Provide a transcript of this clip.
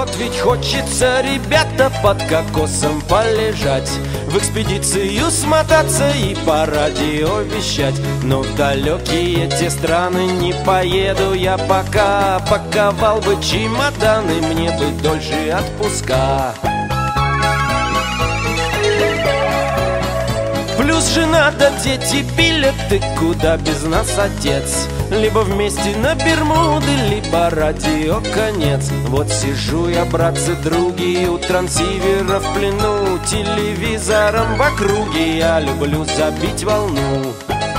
Вот ведь хочется, ребята, под кокосом полежать, в экспедицию смотаться и по радио вещать. Но в далекие те страны не поеду я пока. Паковал бы чемоданы, мне бы дольше отпуска. Плюс жена да дети пилят, ты куда без нас, отец? Либо вместе на Бермуды, либо радио конец. Вот сижу я, братцы, други, у трансивера в плену, телевизором в округе я люблю забить волну.